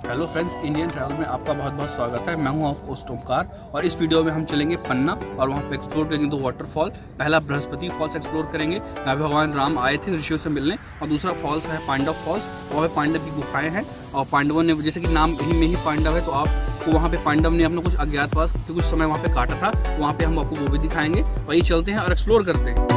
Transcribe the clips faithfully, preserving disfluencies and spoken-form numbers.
Hello friends, Indian travel में आपका बहुत बहुत स्वागत है। मैं हूं आपका होस्ट ओमकार और इस वीडियो में हम चलेंगे पन्ना और वहां पे एक्सप्लोर करेंगे दो वाटरफॉल। पहला बृहस्पति फॉल्स एक्सप्लोर करेंगे, यहाँ पे भगवान राम आए थे ऋषियों से मिलने, और दूसरा फॉल्स है पांडव फॉल्स, वहाँ पे पांडव की गुफाएं हैं और पांडवों ने, जैसे कि नाम ही में ही पांडव है, तो आपको वहाँ पे पांडव ने अपना कुछ अज्ञातवास के कुछ समय वहाँ पे काटा था, तो वहाँ पे हम आपको वो भी दिखाएंगे। वही चलते हैं और एक्सप्लोर करते हैं।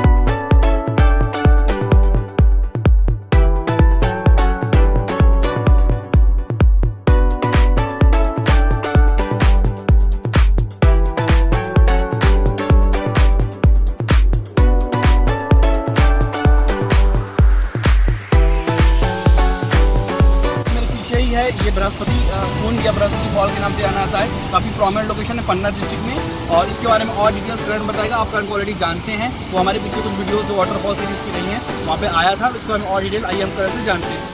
है ये बृहस्पति कुंड या बृहस्पति फॉल के नाम से जाना जाता है। काफ़ी प्रोमिनेंट लोकेशन है पन्ना डिस्ट्रिक्ट में, और इसके बारे में और डिटेल्स करण बताएगा। आप करण को ऑलरेडी जानते हैं, तो हमारे पिछले कुछ वीडियो जो वाटरफॉल सीरीज की नहीं है वहाँ पे आया था, इसके बारे में और डिटेल आइए हम करण से जानते हैं।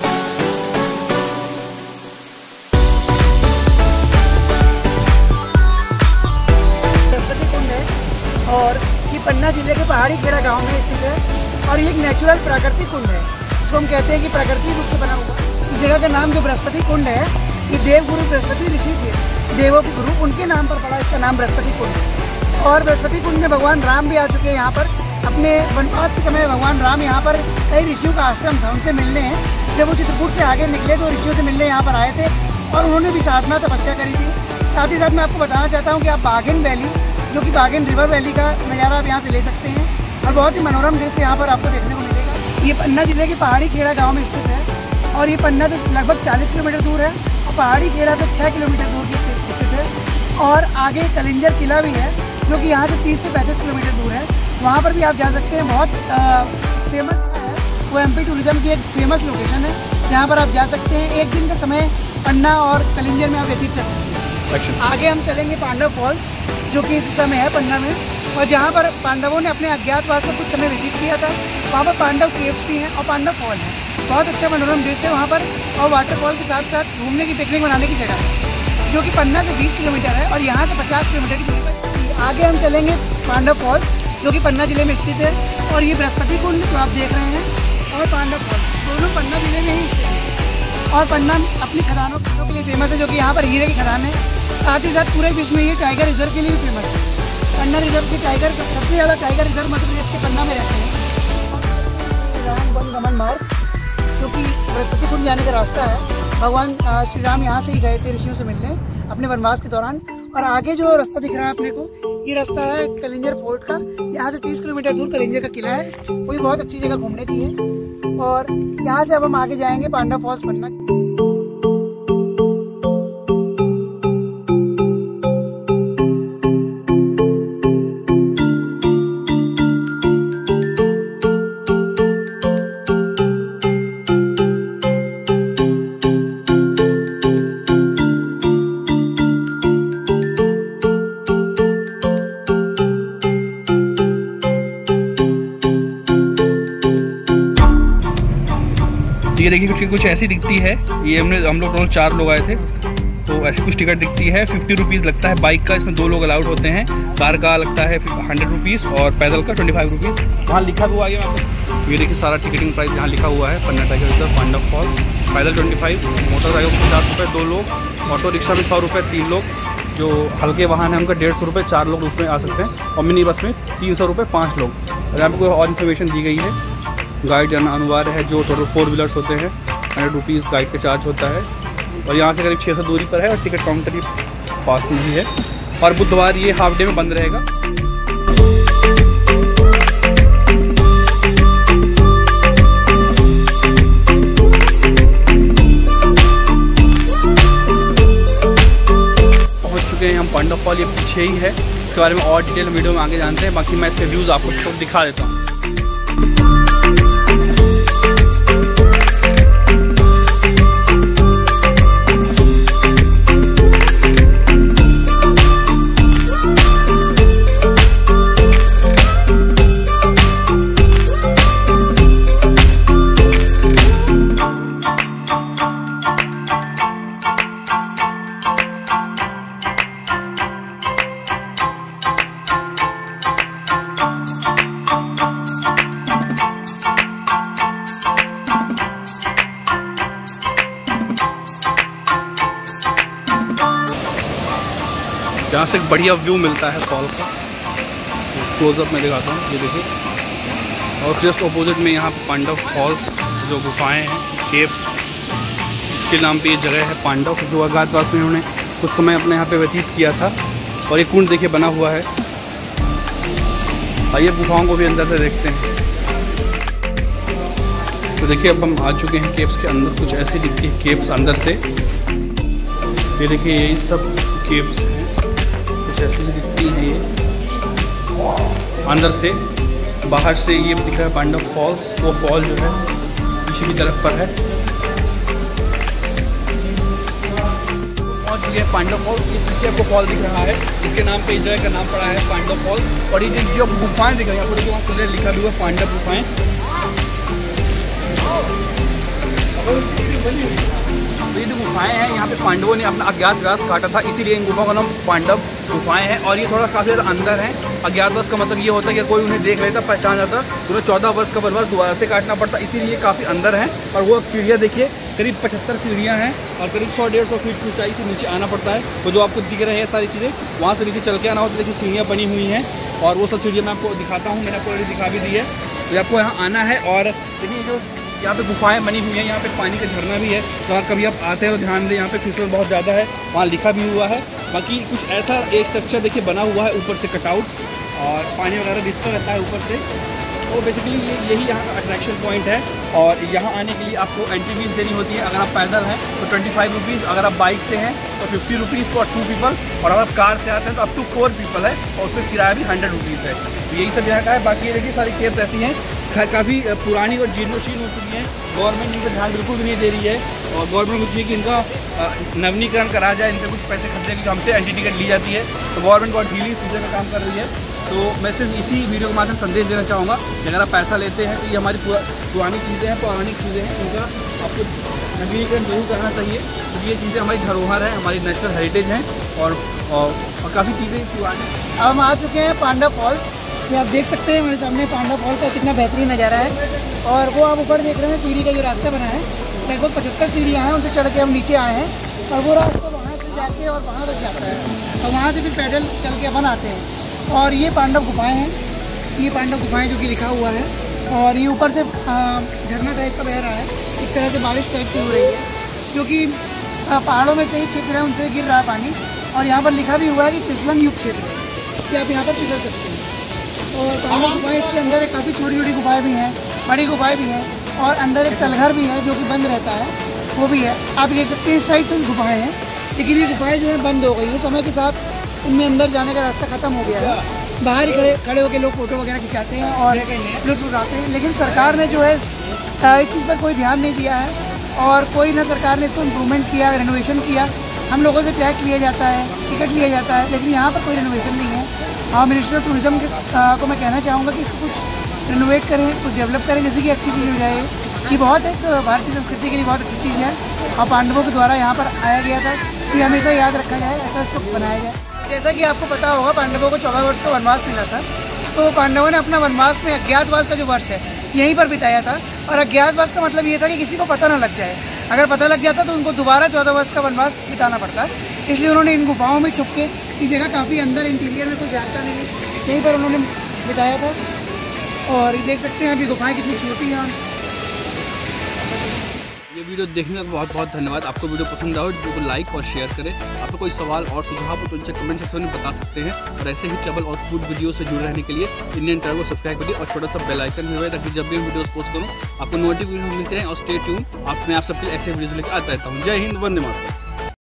बृहस्पति कुंड है और ये पन्ना जिले के पहाड़ी खेड़ा गाँव में स्थित है, और ये एक नेचुरल प्राकृतिक कुंड है, इसको हम कहते हैं कि प्राकृतिक रूप से बना हुआ। इस जगह का नाम जो बृहस्पति कुंड है, ये देवगुरु बृहस्पति ऋषि थे, देवों के गुरु, उनके नाम पर पड़ा इसका नाम बृहस्पति कुंड है। और बृहस्पति कुंड में भगवान राम भी आ चुके हैं यहाँ पर। अपने वनवास के समय भगवान राम यहाँ पर कई ऋषियों का आश्रम था, उनसे मिलने हैं। जब वो चित्रकूट से आगे निकले तो ऋषियों से मिलने यहाँ पर आए थे, और उन्होंने भी साधना तपस्या करी थी। साथ ही साथ मैं आपको बताना चाहता हूँ कि आप बाघिन वैली, जो कि बाघिन रिवर वैली का नज़ारा आप यहाँ से ले सकते हैं, और बहुत ही मनोरम दृश्य यहाँ पर आपको देखने को मिलेगा। ये पन्ना जिले के पहाड़ी खेड़ा गाँव में स्थित है, और ये पन्ना से लगभग चालीस किलोमीटर दूर है, और पहाड़ी खेड़ा से छः किलोमीटर दूर की स्थित है। और आगे कलिंजर किला भी है, जो कि यहाँ से तीस से पैंतीस किलोमीटर दूर है, वहाँ पर भी आप जा सकते हैं। बहुत फेमस है वो, एमपी टूरिज्म की एक फेमस लोकेशन है, जहाँ पर आप जा सकते हैं। एक दिन का समय पन्ना और कलिंजर में आप व्यतीत कर सकते हैं। आगे हम चलेंगे पांडव फॉल्स, जो कि इस समय है पन्ना में, और जहाँ पर पांडवों ने अपने अज्ञातवास में कुछ समय व्यतीत किया था। वहाँ पर पांडव केव्स भी हैं और पांडव फॉल है। बहुत अच्छा मनोरम दृश्य है वहाँ पर, और वाटरफॉल के साथ साथ घूमने की, पिकनिक बनाने की जगह है, जो कि पन्ना से बीस किलोमीटर है और यहाँ से पचास किलोमीटर की दूरी पर। आगे हम चलेंगे पांडव फॉल्स, जो कि पन्ना जिले में स्थित है, और ये बृहस्पति कुंड जो आप देख रहे हैं, और पांडव फॉल्स दोनों पन्ना जिले में ही स्थित है। और पन्ना अपनी खदानों के लिए फेमस है, जो कि यहाँ पर हीरे की खदान है। साथ ही साथ पूरे विश्व में ये टाइगर रिजर्व के लिए भी फेमस है। पन्ना रिजर्व के टाइगर, सबसे ज़्यादा टाइगर रिजर्व मध्य प्रदेश के पन्ना में रहते हैं। राम वन गमन मार्ग, जो कि बृहस्पति कुंड जाने का रास्ता है। भगवान श्री राम यहाँ से ही गए थे ऋषियों से मिलने अपने वनवास के दौरान। और आगे जो रास्ता दिख रहा है अपने को, ये रास्ता है कलिंजर फोर्ट का। यहाँ से तीस किलोमीटर दूर कलिंजर का किला है, वो भी बहुत अच्छी जगह घूमने की है। और यहाँ से अब हम आगे जाएंगे पांडव फॉल्स पन्ना। ये देखिए टिकट कुछ ऐसी दिखती है। ये हमने हम लोग टोटल चार लोग आए थे, तो ऐसी कुछ टिकट दिखती है। फिफ्टी रुपीज़ लगता है बाइक का, इसमें दो लोग अलाउड होते हैं। कार का लगता है हंड्रेड रुपीज़ और पैदल का ट्वेंटी फाइव रुपीज़। वहाँ लिखा हुआ है यहाँ पे, ये देखिए सारा टिकटिंग प्राइस यहाँ लिखा हुआ है। Panna tiger reserve, Pandav fall, पैदल ट्वेंटी फाइव, मोटरसाइकिल पचास रुपये दो लोग, ऑटो रिक्शा में सौ रुपये तीन लोग, जो हल्के वाहन है उनका डेढ़ सौ रुपये चार लोग उसमें आ सकते हैं, और मिनी बस में तीन सौ रुपये पाँच लोग। और यहाँ पर कोई और इन्फॉर्मेशन दी गई है। गाइड जाना अनिवार्य है, जो टोटल फोर व्हीलर्स होते हैं, हंड्रेड रुपीज़ गाइड का चार्ज होता है। और यहाँ से करीब छः सौ दूरी पर है, और टिकट काउंटर ही पास में ही है। और बुधवार ये हाफ डे में बंद रहेगा। पहुँच चुके हैं हम पांडव फॉल, ये पीछे ही है। इसके बारे में और डिटेल वीडियो में आगे जानते हैं। बाकी मैं इसके व्यूज़ आपको तो दिखा देता हूँ। यहाँ से एक बढ़िया व्यू मिलता है फॉल का। क्लोजअप में दिखाता हूँ, ये देखिए। और जस्ट अपोजिट में यहाँ पांडव फॉल्स जो गुफाएं हैं, केव, इसके नाम पे ये जगह है पांडव, जो अज्ञातवास में उन्होंने कुछ समय अपने यहाँ पे व्यतीत किया था। और ये कुंड देखिए बना हुआ है। आइए गुफाओं को भी अंदर से देखते हैं। तो देखिए अब हम आ चुके हैं केव्स के अंदर। कुछ ऐसी दिखती है केव्स अंदर से। ये देखिए यही सब केव्स हैं, कुछ ऐसी दिखती है ये अंदर से। बाहर से ये दिख रहा है पांडव फॉल्स, वो फॉल जो है पीछे की तरफ पर है। पहुंच गए पांडव फॉल। ये पीछे आपको फॉल दिख रहा है, इसके नाम पे इस जगह का नाम पड़ा है पांडव फॉल। और ये जो गुफाएं दिख रही है, आपको वहाँ क्लियर लिखा भी हुआ पांडव गुफाएं। ये जो गुफाएं हैं, यहाँ पे पांडवों ने अपना अज्ञातवास काटा था, इसीलिए इन गुफाओं का नाम पांडव गुफाएं हैं। और ये थोड़ा काफ़ी ज़्यादा अंदर है। अज्ञातवास का मतलब ये होता है कि कोई उन्हें देख लेता, पहचान जाता, तो उन्हें चौदह वर्ष का वनवास दोबारा से काटना पड़ता, इसीलिए काफ़ी अंदर है। और वो सीढ़ियाँ देखिए, करीब पचहत्तर सीढ़ियाँ हैं और करीब सौ डेढ़ सौ फीट की ऊंचाई से नीचे आना पड़ता है। तो जो आपको दिख रहे हैं सारी चीज़ें, वहाँ से नीचे चल के आना होता है। देखिए सीढ़ियाँ बनी हुई हैं और वो सब सीढ़ियाँ मैं आपको दिखाता हूँ, मैंने आपको ऑलरेडी दिखा भी दी है। तो आपको यहाँ आना है। और देखिए जो यहाँ पे गुफाएं बनी हुई हैं, यहाँ पे पानी का झरना भी है। तो अगर कभी आप आते हैं तो ध्यान दें, यहाँ पे फिसलन बहुत ज़्यादा है, वहाँ लिखा भी हुआ है। बाकी कुछ ऐसा एक स्ट्रक्चर देखिए बना हुआ है ऊपर से कटआउट, और पानी वगैरह दिखता रहता है ऊपर से। तो बेसिकली ये यही यहाँ का अट्रैक्शन पॉइंट है। और यहाँ आने के लिए आपको एंट्री फीस देनी होती है। अगर आप पैदल हैं तो ट्वेंटी फाइव रुपीज़, अगर आप बाइक से हैं तो fifty rupees for two people, और अगर आप कार से आते हैं तो अप टू फोर पीपल है, और उसका किराया भी हंड्रेड रुपीज़ है। तो यही सब यहाँ का है। बाकी ये देखिए सारी केव्स ऐसी हैं, काफ़ी पुरानी और जीर्णोशीर्ण हो चुकी हैं। गवर्नमेंट इनका ध्यान बिल्कुल भी नहीं दे रही है, और गवर्नमेंट को चाहिए कि इनका नवीनीकरण करा जाए, इनसे कुछ पैसे खर्चे की हमसे एंट्री टिकट ली जाती है। तो गवर्नमेंट बहुत ढीली इस चीज़ का काम कर रही है। तो मैं सिर्फ इसी वीडियो के माध्यम से संदेश देना चाहूँगा कि अगर आप पैसा लेते हैं तो ये हमारी पुरानी चीज़ें हैं, पौराणिक चीज़ें हैं, उनका आपको नवीनीकरण जरूर करना चाहिए, क्योंकि ये चीज़ें हमारी धरोहर है, हमारी नेशनल हेरिटेज हैं। और, और, और काफ़ी चीज़ें पुरानी। अब हम आ चुके हैं पांडव फॉल्स। ये आप देख सकते हैं मेरे सामने पांडव फॉल का कितना बेहतरीन नज़ारा है। और वो आप ऊपर देख रहे हैं सीढ़ी का जो रास्ता बना है, लगभग पचहत्तर सीढ़ियाँ हैं, उनसे चढ़ के हम नीचे आए हैं। और वो रास्ता वहाँ से जाके और वहाँ तक जाता है, और वहाँ से फिर पैदल चल के अपन आते हैं। और ये पांडव गुफाएं हैं, ये पांडव गुफाएं जो कि लिखा हुआ है। और ये ऊपर से झरना टाइप का बह रहा है, इस तरह से बारिश टाइप की हो रही है, क्योंकि पहाड़ों में कई क्षेत्र हैं उनसे गिर रहा है पानी। और यहाँ पर लिखा भी हुआ है कि फिसलन युक्त क्षेत्र है, कि आप यहाँ पर फिसल सकते हैं। और पांडव गुफाएँ इसके अंदर काफ़ी छोटी छोटी गुफाएँ भी हैं, बड़ी गुफाएँ भी हैं, और अंदर एक तलघर भी है जो कि बंद रहता है, वो भी है। आप देख सकते हैं इस साइड तो गुफाएँ हैं, लेकिन ये गुफाएँ जो है बंद हो गई हैं। समय के साथ इनमें अंदर जाने का रास्ता खत्म हो गया है। बाहर ही खड़े खड़े होकर लोग फोटो वगैरह खिंचाते हैं और लुत्फ उठाते हैं। लेकिन सरकार ने जो है इस चीज़ पर कोई ध्यान नहीं दिया है, और कोई ना सरकार ने इसको इम्प्रूवमेंट किया, रेनोवेशन किया। हम लोगों से टैक्स लिया जाता है, टिकट लिया जाता है, लेकिन यहाँ पर कोई रेनोवेशन नहीं है। हाँ, मिनिस्टर ऑफ टूरिज्म को मैं कहना चाहूँगा कि इसको कुछ रेनोवेट करें, कुछ डेवलप करें, जैसे कि अच्छी चीज़ हो जाए। ये बहुत एक भारतीय संस्कृति के लिए बहुत अच्छी चीज़ है, और पांडवों के द्वारा यहाँ पर आया गया था, कि हमेशा याद रखा जाए, ऐसा इसको बनाया जाए। जैसा कि आपको पता होगा, पांडवों को चौदह वर्ष का वनवास मिला था। तो पांडवों ने अपना वनवास में अज्ञातवास का जो वर्ष है यहीं पर बिताया था। और अज्ञातवास का मतलब ये था कि किसी को पता ना लग जाए। अगर पता लग जाता तो उनको दोबारा चौदह वर्ष का वनवास बिताना पड़ता। इसलिए उन्होंने इन गुफाओं में छुप के, इस जगह काफ़ी अंदर इंटीरियर में कोई जानता नहीं है, यहीं पर उन्होंने बिताया था। और ये देख सकते हैं अभी गुफाएँ कितनी छोटी हैं। ये वीडियो देखने का बहुत बहुत धन्यवाद। आपको वीडियो पसंद आए वीडियो को लाइक और शेयर करें। आपको कोई सवाल और सुझाव हो तो उनसे कमेंट सेक्शन में बता सकते हैं। और ऐसे ही ट्रैवल और फूड वीडियो से जुड़े रहने के लिए इंडियन ट्रैवल को सब्सक्राइब करिए, और छोटा सा बेल आइकन भी हुआ ताकि जब भी वीडियो पोस्ट करूँ आपको नोटिफिकेशन मिलते रहें। और स्टे ट्यून, आप मैं आप सबके ऐसे वीडियोस लेकर आता रहता हूँ। जय हिंद, वंदे मातरम।